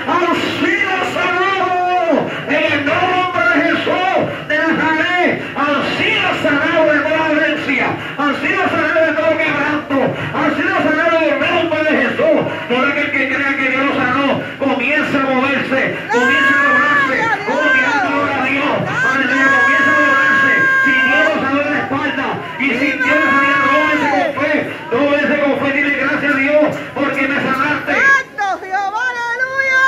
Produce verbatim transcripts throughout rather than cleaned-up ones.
Han sido sanados en el nombre de Jesús de Nazaret. Han sido sanados de toda dolencia. Han sido sanados de todo quebranto. Han sido sanados en el nombre de Jesús. Todo aquel que crea que Dios lo sanó, comienza a moverse, comienza a moverse. Oh, mi alma adora a Dios. Aleluya, comienza a moverse. Si Dios lo sanó en la espalda y sintió la sanidad, dóblese con fe. Dóblese con fe. Dile gracias a Dios porque me sanaste. ¡Santo Jehová, aleluya!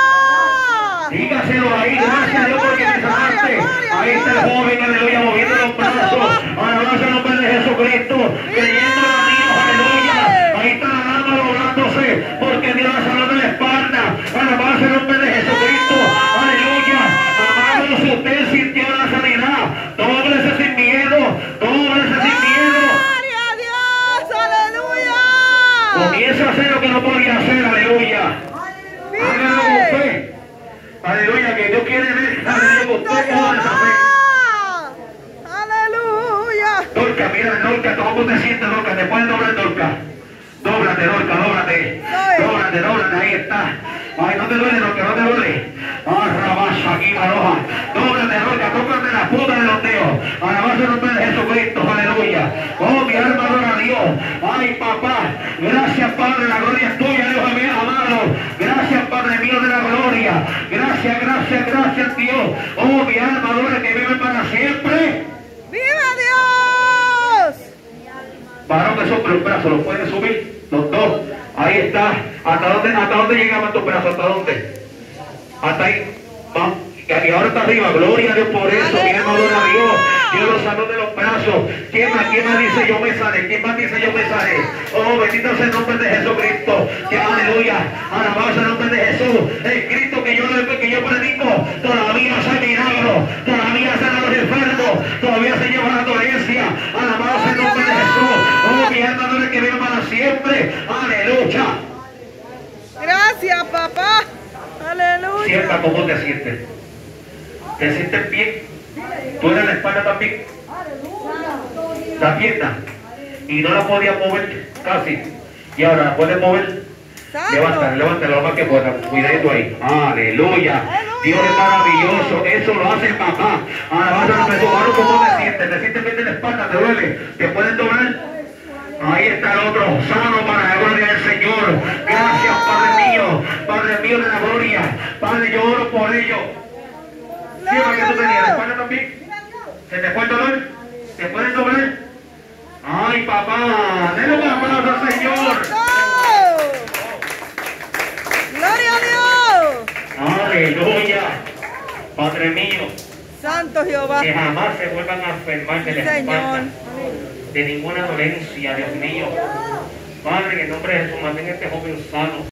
Dígaselo ahí, gracias a Dios porque me sanaste. Ahí está el joven, aleluya, moviendo los brazos. Alabanza el nombre de Jesucristo. Creyendo a Dios, aleluya. Ahí está la dama doblándose porque Dios la sanó de la espalda. Alabanza el nombre de Jesucristo. Aleluya. Amados, si usted sintió la sanidad, dóblese sin miedo. Dóblese sin miedo. ¡Gloria a Dios! ¡Aleluya! Comienza a hacer lo que no podía hacer, aleluya. Hágalo con fe. Aleluya, que Dios quiere ver, aleluya, con ¡Santo toda esa fe. Jehová! ¡Aleluya! Dorca, mira, Dorca, ¿cómo te sientes, Dorca? ¿Te puedes doblar, Dorca? Dóblate, Dorca, dóblate. Dóblate, dóblate, ahí está. Ay, no te duele, Dorca, no te duele. Ah, rabaza aquí, maloja. Dóblate, Dorca, tócate la punta de los dedos. Alabanza el nombre de Jesucristo, aleluya. Oh, mi alma adora a Dios. Ay, papá, gracias, Padre, la gloria es tuya, Dios mío, amado. Gracias, Padre mío de la gloria. Gracias, gracias, gracias, Dios. Oh, mi alma adora que vive para siempre. ¡Viva Dios! Varón que sopla un brazo, ¿los pueden subir? Los dos. Ahí está. ¿Hasta dónde, hasta dónde llegaban tus brazos? ¿Hasta dónde? Hasta ahí. Va. Y ahora está arriba. Gloria a Dios por eso. Mi alma adora a Dios. Dios los sanó de los brazos. ¿Quién más, quién más dice yo me sané? ¿Quién más dice yo me sané? Oh, bendito sea el nombre de Jesucristo. Que aleluya. Alabanza el nombre de Jesús. El Cristo que yo, que yo predico todavía hace milagros. Todavía sana a los enfermos. Todavía se lleva la dolencia. Alabanza el nombre de Jesús. Oh, mi alma adora que vive para siempre. Aleluya. Gracias, papá. Aleluya. Sienta cómo te sientes. ¿Te sientes bien? ¿Tú eres la espalda también? La pierna. Y no la podías mover casi. Y ahora la puedes mover. Levántala, levántala lo más que puedas. Cuidadito ahí. Aleluya. Dios es maravilloso. Eso lo hace el papá. Alabanza a tu mano. ¿Cómo te sientes? ¿Te sientes bien de la espalda? ¿Te duele? ¿Te pueden doblar? Ahí está el otro, sano para la gloria del Señor. Gracias, Padre mío, Padre mío de la gloria. Padre, yo oro por ellos. ¿Sí, que tú tenías? ¿La espalda también? ¿Se te fue el dolor? ¿Te pueden doblar? Ay, papá, denle un aplauso al Señor. ¡Gloria a Dios! Aleluya. Padre mío, ¡Santo Jehová! que jamás se vuelvan a enfermar de la Señor. espalda, de ninguna dolencia, Dios mío. Padre, en el nombre de Jesús, mantén a este joven sano.